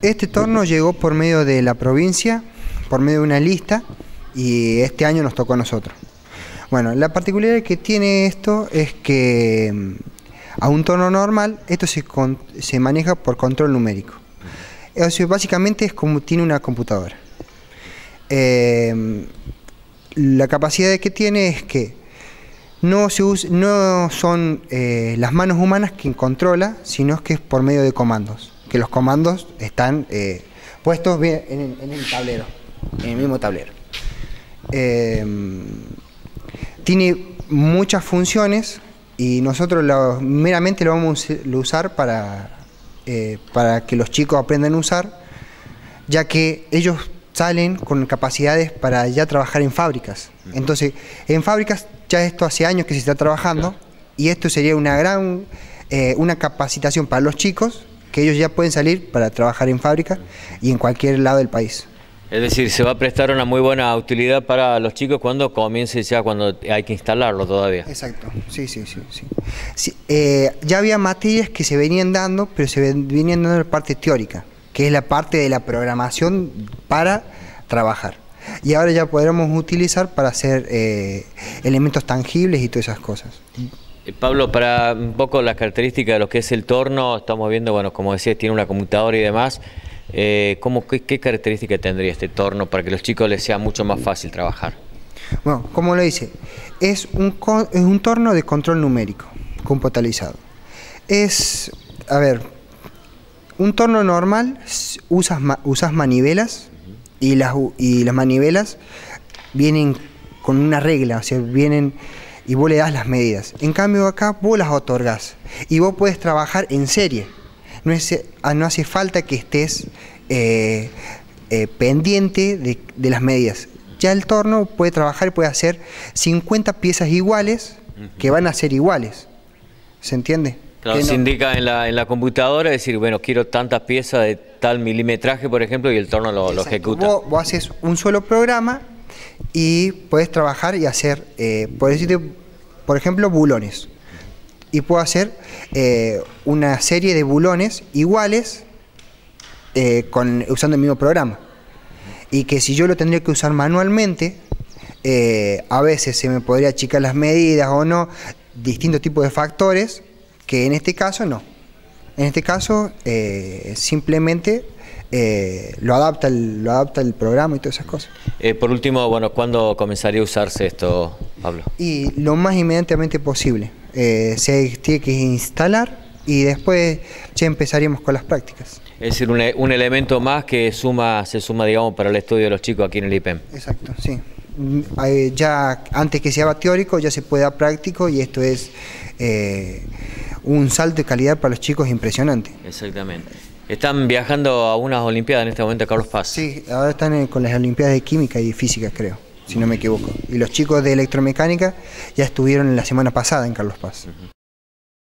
Este torno llegó por medio de la provincia, por medio de una lista, y este año nos tocó a nosotros. Bueno, la particularidad que tiene esto es que a un torno normal esto se maneja por control numérico. O sea, básicamente es como tiene una computadora. La capacidad que tiene es que no son las manos humanas quien controla, sino que es por medio de comandos. Que los comandos están puestos bien en el tablero, en el mismo tablero. Tiene muchas funciones y nosotros meramente lo vamos a usar para que los chicos aprendan a usar, ya que ellos salen con capacidades para ya trabajar en fábricas. Entonces, en fábricas ya esto hace años que se está trabajando y esto sería una capacitación para los chicos, que ellos ya pueden salir para trabajar en fábrica y en cualquier lado del país. Es decir, se va a prestar una muy buena utilidad para los chicos cuando comience ya, cuando hay que instalarlo todavía. Exacto, sí. Ya había materias que se venían dando, pero se venían dando la parte teórica, que es la parte de la programación para trabajar. Y ahora ya podremos utilizar para hacer elementos tangibles y todas esas cosas. Pablo, para un poco las características de lo que es el torno, estamos viendo, bueno, como decías, tiene una computadora y demás. ¿Qué características tendría este torno para que a los chicos les sea mucho más fácil trabajar? Bueno, como lo dice, es un torno de control numérico, computarizado. A ver, un torno normal usas manivelas y las manivelas vienen con una regla, o sea, vienen y vos le das las medidas. En cambio acá vos las otorgás y vos puedes trabajar en serie. No hace falta que estés pendiente de las medidas. Ya el torno puede trabajar y puede hacer 50 piezas iguales que van a ser iguales. ¿Se entiende? Claro, se indica en la computadora, es decir, bueno, quiero tantas piezas de tal milimetraje, por ejemplo, y el torno lo ejecuta. Vos haces un solo programa y puedes trabajar y hacer, por ejemplo, bulones. Y puedo hacer una serie de bulones iguales usando el mismo programa. Y que si yo lo tendría que usar manualmente, a veces se me podría achicar las medidas o no, distintos tipos de factores, que en este caso no. En este caso simplemente lo adapta el programa y todas esas cosas. Por último, bueno, ¿cuándo comenzaría a usarse esto, Pablo? Y lo más inmediatamente posible. Se tiene que instalar y después ya empezaríamos con las prácticas. Es decir, un elemento más que se suma, digamos, para el estudio de los chicos aquí en el IPEM. Exacto, sí. Ya antes que sea teórico ya se puede dar práctico y esto es un salto de calidad para los chicos impresionante. Exactamente. ¿Están viajando a unas Olimpiadas en este momento a Carlos Paz? Sí, ahora están con las Olimpiadas de Química y Física, creo, si no me equivoco. Y los chicos de Electromecánica ya estuvieron la semana pasada en Carlos Paz.